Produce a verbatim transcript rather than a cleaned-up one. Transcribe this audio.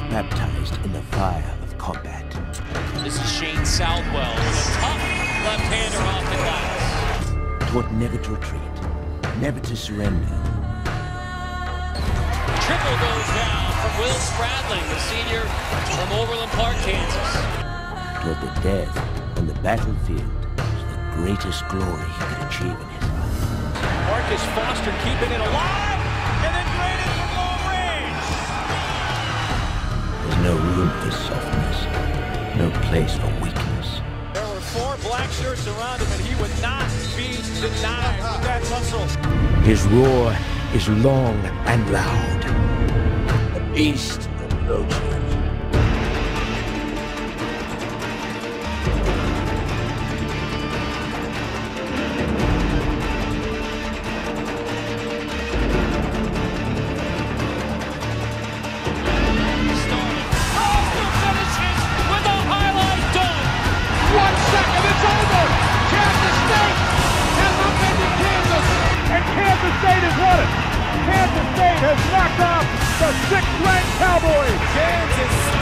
baptized in the fire of combat. This is Shane Southwell with a tough left-hander off the glass. Taught never to retreat, never to surrender. Triple goes down from Will Spradling, the senior from Overland Park, Kansas. Taught that death on the battlefield was the greatest glory he could achieve in his life. Marcus Foster keeping it alive, and then graded from long range. There's no room for softness, no place for weakness. There were four black shirts around him, and he would not be denied with that muscle. His roar is long and loud. A beast approaches. One second, it's over! Kansas State has upended Kansas, and Kansas State has won it! Kansas State has knocked off the sixth-ranked Cowboys! Kansas